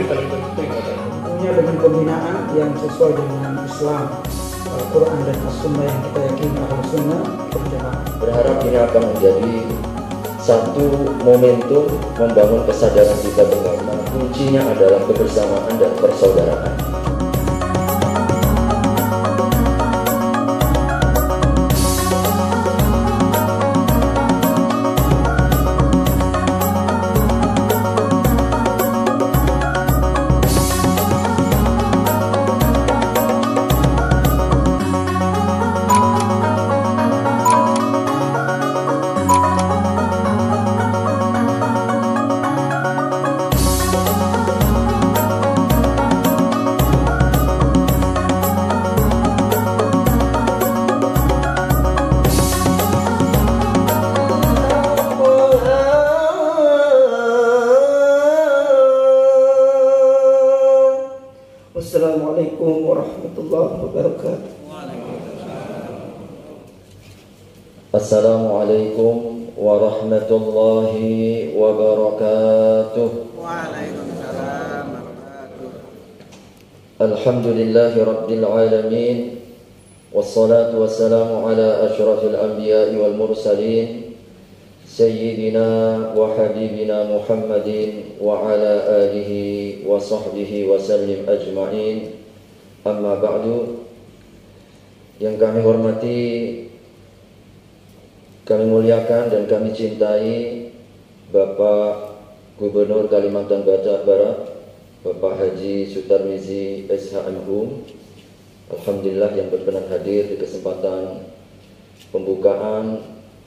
yang paling penting tentunya dengan pembinaan yang sesuai dengan Islam, Al-Quran dan As-Sunnah yang kita yakini Ahlus-Sunnah wal Jamaah. Berharap ini akan menjadi satu momentum membangun kesadaran kita bersama. Kuncinya adalah kebersamaan dan persaudaraan. Assalamualaikum warahmatullahi wabarakatuh. Assalamualaikum warahmatullahi wabarakatuh. Waalaikumsalam warahmatullahi. Alhamdulillahi rabbil alamin. Wassalatu wassalamu ala asyrafil anbiya'i wal mursalin Sayyidina wa habibina Muhammadin wa ala alihi wa sahbihi wa sallim ajma'in. Amma ba'du. Yang kami hormati, kami muliakan dan kami cintai Bapak Gubernur Kalimantan Barat, Bapak Haji Sutarmizi SHMhum. Alhamdulillah yang berkenan hadir di kesempatan pembukaan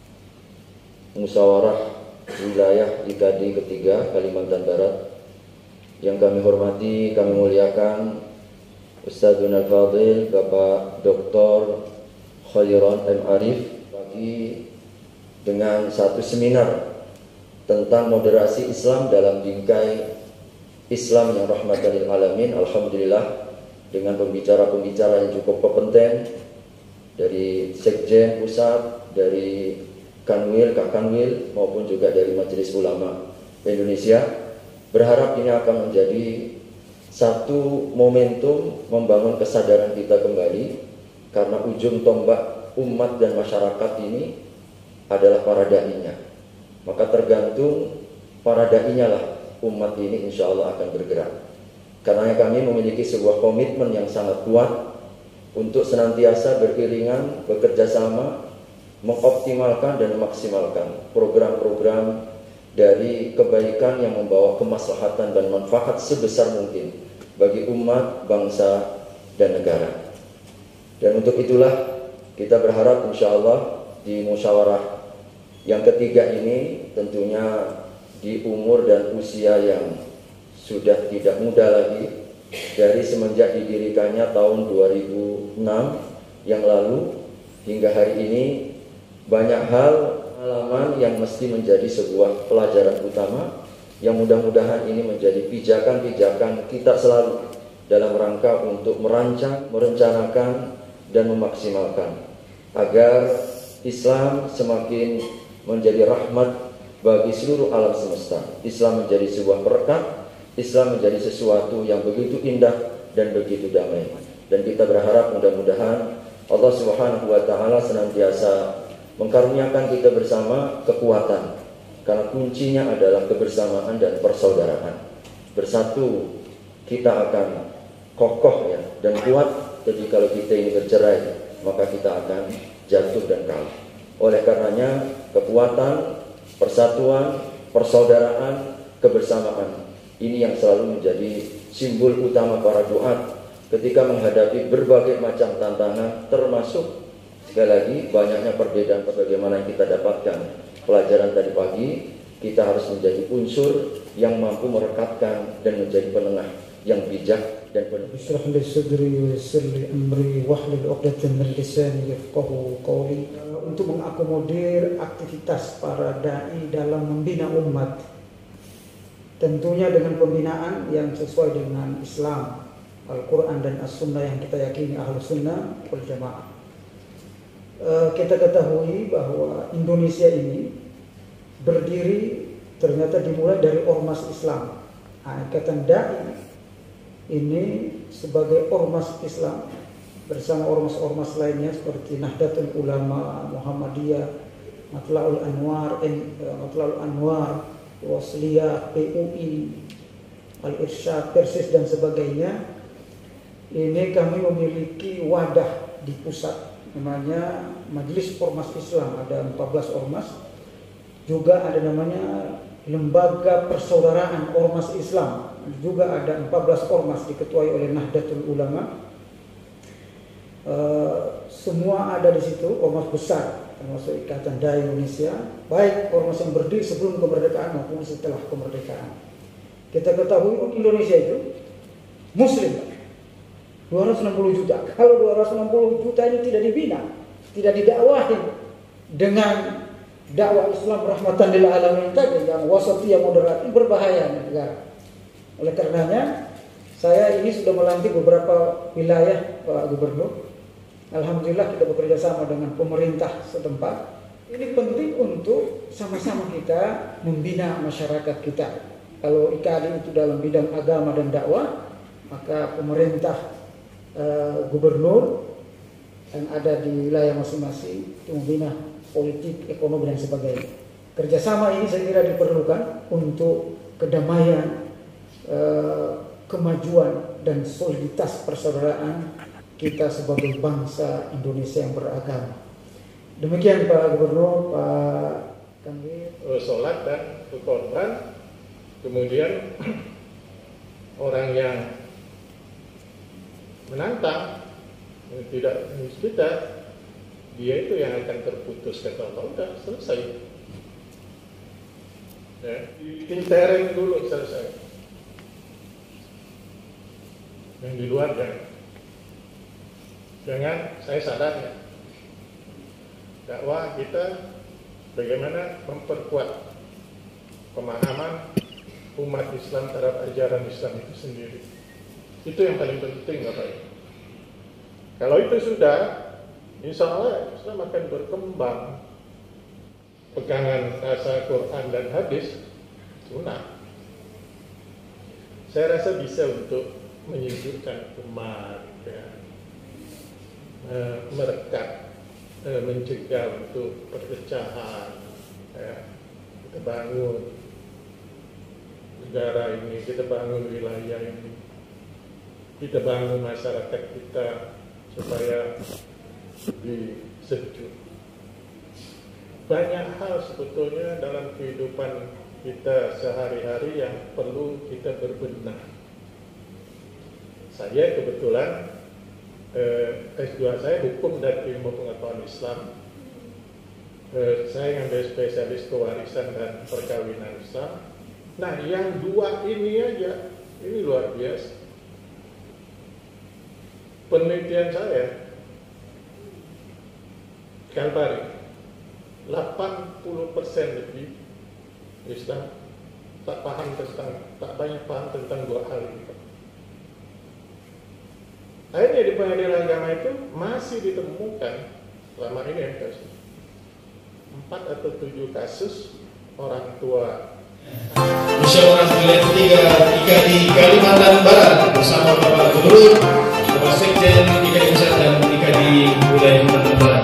musyawarah wilayah IKADI ketiga Kalimantan Barat. Yang kami hormati, kami muliakan Ustadzuna Al-Fadhil Bapak Dr. Khairon M. Arif bagi dengan satu seminar tentang moderasi Islam dalam bingkai Islam yang rahmatan lil alamin. Alhamdulillah dengan pembicara-pembicara yang cukup kompeten dari Sekjen Pusat, dari Kanwil, Kak Kanwil, maupun juga dari Majelis Ulama Indonesia. Berharap ini akan menjadi satu momentum membangun kesadaran kita kembali, karena ujung tombak umat dan masyarakat ini adalah para da'inya. Maka tergantung para da'inya lah umat ini insya Allah akan bergerak. Karena kami memiliki sebuah komitmen yang sangat kuat untuk senantiasa beriringan, bekerja sama, mengoptimalkan dan memaksimalkan program-program dari kebaikan yang membawa kemaslahatan dan manfaat sebesar mungkin bagi umat, bangsa, dan negara. Dan untuk itulah kita berharap insya Allah di musyawarah yang ketiga ini, tentunya di umur dan usia yang sudah tidak muda lagi, dari semenjak didirikannya tahun 2006 yang lalu hingga hari ini, banyak hal pengalaman yang mesti menjadi sebuah pelajaran utama yang mudah-mudahan ini menjadi pijakan-pijakan kita selalu dalam rangka untuk merancang, merencanakan, dan memaksimalkan agar Islam semakin menjadi rahmat bagi seluruh alam semesta. Islam menjadi sebuah berkat, Islam menjadi sesuatu yang begitu indah dan begitu damai. Dan kita berharap mudah-mudahan Allah Subhanahu wa Ta'ala senantiasa mengkaruniakan kita bersama kekuatan, karena kuncinya adalah kebersamaan dan persaudaraan. Bersatu kita akan kokoh ya dan kuat. Jadi kalau kita ini bercerai, maka kita akan jatuh dan kalah. Oleh karenanya kekuatan, persatuan, persaudaraan, kebersamaan ini yang selalu menjadi simbol utama para duat ketika menghadapi berbagai macam tantangan, termasuk sekali lagi banyaknya perbedaan bagaimana yang kita dapatkan. Pelajaran tadi pagi, kita harus menjadi unsur yang mampu merekatkan dan menjadi penengah yang bijak dan penuh. Ishrah li sadri wa yassir li amri wahlul 'uqdatam min lisani yafqahu qawli. Untuk mengakomodir aktivitas para dai dalam membina umat, tentunya dengan pembinaan yang sesuai dengan Islam, Al-Quran dan As-Sunnah yang kita yakini Ahlus-Sunnah wal Jamaah. Kita ketahui bahwa Indonesia ini berdiri ternyata dimulai dari ormas Islam. Ikatan dai ini sebagai ormas Islam bersama ormas-ormas lainnya seperti Nahdlatul Ulama, Muhammadiyah, Matla'ul Anwar, Wasliyah, PUI, Al-Irsyad, Persis dan sebagainya. Ini kami memiliki wadah di pusat namanya Majelis Ormas Islam, ada 14 ormas. Juga ada namanya Lembaga Persaudaraan Ormas Islam, juga ada 14 ormas diketuai oleh Nahdlatul Ulama. Semua ada di situ, ormas besar termasuk Ikatan Dai Indonesia, baik ormas yang berdiri sebelum kemerdekaan maupun setelah kemerdekaan. Kita ketahui Indonesia itu Muslim 260 juta. Kalau 260 juta ini tidak dibina, tidak didakwahi dengan dakwah Islam rahmatan lil alamin tadi yang wasatiyah moderat, ini berbahaya negara. Oleh karenanya saya ini sudah melantik beberapa wilayah Pak Gubernur. Alhamdulillah kita bekerja sama dengan pemerintah setempat. Ini penting untuk sama-sama kita membina masyarakat kita. Kalau IKADI itu dalam bidang agama dan dakwah, maka pemerintah gubernur yang ada di wilayah masing-masing itu membina politik, ekonomi dan sebagainya. Kerjasama ini saya kira diperlukan untuk kedamaian, kemajuan dan soliditas persaudaraan kita sebagai bangsa Indonesia yang beragama. Demikian Pak Gubernur, Pak Kanwil. Sholat dan berkorban, kemudian orang yang menantang tidak kita, dia itu yang akan terputus, kata Allah. Udah selesai, ya, pinterin dulu selesai. Yang di luar jangan saya sadar ya, dakwah kita bagaimana memperkuat pemahaman umat Islam terhadap ajaran Islam itu sendiri. Itu yang paling penting, Bapak Ibu. Kalau itu sudah, insya Allah Islam akan berkembang. Pegangan rasa Quran dan hadis sunnah, saya rasa bisa untuk menyejukkan umat, ya, merekat, mencegah untuk perpecahan, ya. Kita bangun negara ini, kita bangun wilayah ini, kita bangun masyarakat kita supaya lebih sejuk. Banyak hal sebetulnya dalam kehidupan kita sehari-hari yang perlu kita berbenah. Saya kebetulan S2 saya hukum dan ilmu pengetahuan Islam. Saya ngambil spesialis pewarisan dan perkawinan Islam. Nah, yang dua ini aja, ini luar biasa. Penelitian saya, Kalpari, 80% lebih Islam tak banyak paham tentang dua hal ini. Akhirnya di pengadilan agama itu masih ditemukan selama ini ya, 4 atau 7 kasus orang tua. Musyawarah wilayah ketiga IKADI Kalimantan Barat bersama Bapak Gubernur, Bapak Sekjen IKADI Pusat dan IKADI wilayah Kalimantan Barat.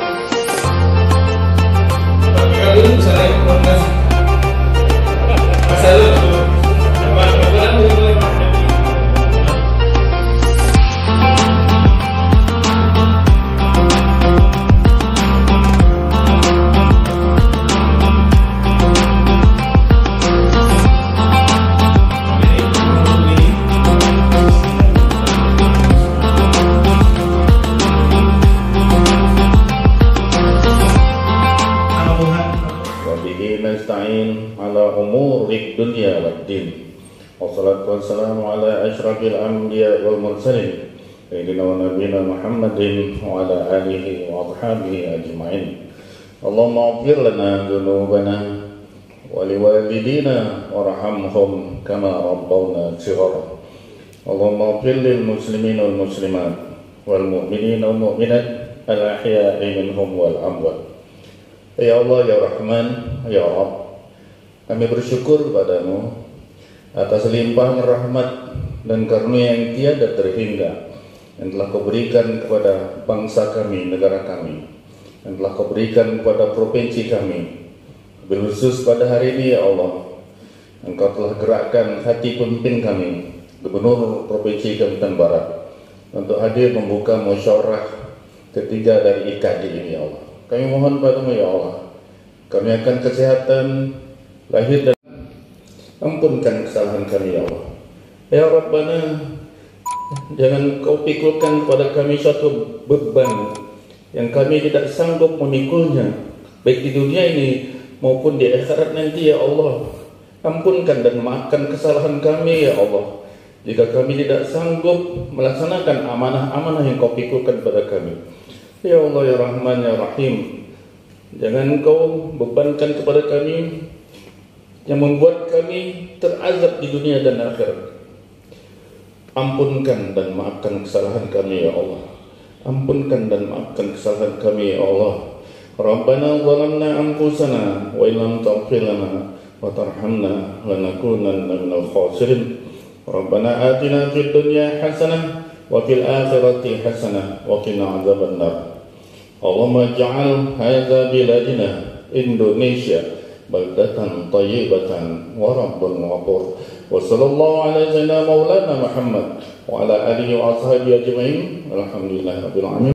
Bapak Gubernur, saya terima kasih. dunia wad din. Wassalatu wassalamu ala asyrafil anbiya wal mursalin sayyidina wa nabiyina Muhammadin wa ala alihi wa ashabihi ajma'in. Allahumma ighfir lana dhunubana wa liwalidina warhamhum kama rabbawna shighara. Allahumma ighfir lil muslimin wal muslimat wal mu'minin wal mu'minat al ahya'i minhum wal amwat. Ya Allah ya Rahman ya Rabb, kami bersyukur padamu atas limpahan rahmat dan karunia yang tiada terhingga yang telah Kau berikan kepada bangsa kami, negara kami, yang telah Kau berikan kepada provinsi kami, khusus pada hari ini ya Allah. Engkau telah gerakkan hati pemimpin kami, Gubernur Provinsi Kalimantan Barat, untuk hadir membuka musyawarah ketiga dari IKD ini ya Allah. Kami mohon padamu ya Allah, kami akan kesehatan lahir dan ampunkan kesalahan kami ya Allah. Ya Rabbana, jangan Kau pikulkan kepada kami suatu beban yang kami tidak sanggup memikulnya, baik di dunia ini maupun di akhirat nanti ya Allah. Ampunkan dan maafkan kesalahan kami ya Allah, jika kami tidak sanggup melaksanakan amanah-amanah yang Kau pikulkan kepada kami. Ya Allah ya Rahman ya Rahim, jangan Kau bebankan kepada kami yang membuat kami terazab di dunia dan akhirat. Ampunkan dan maafkan kesalahan kami ya Allah. Ampunkan dan maafkan kesalahan kami ya Allah. Rabbana zalamna anfusana wa illam taghfir lana wa tarhamna lanakunanna minal khasirin. Rabbana atina fid dunya hasanah wa fil akhirati hasanah wa qina adzabannar. Allahumma ij'al hadza biladina Indonesia baldatan tayyibatan wa rabbun ghafur. Wa sallallahu ala sayyidina maulana Muhammad wa ala alihi wa ashabihi ajma'in. Alhamdulillahirabbil alamin.